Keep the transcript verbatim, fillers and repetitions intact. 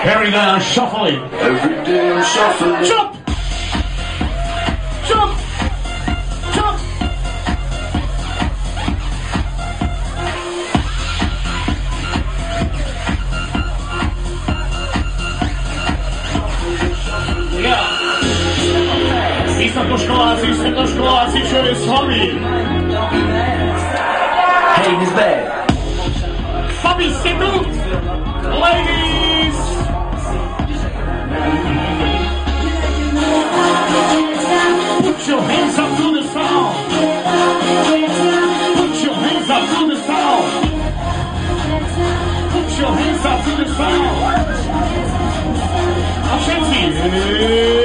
Every day I'm shuffling. Every day I'm shuffling. Jump! Jump! Jump! Ja. Vysokoškoláci, stredoškoláci, čo je s vami? Hey, Miss Bad. Fabi, ste tu? Ladies! Put your hands up to the sound. Put your hands up to the sound. Put your hands up to the sound. A všetci.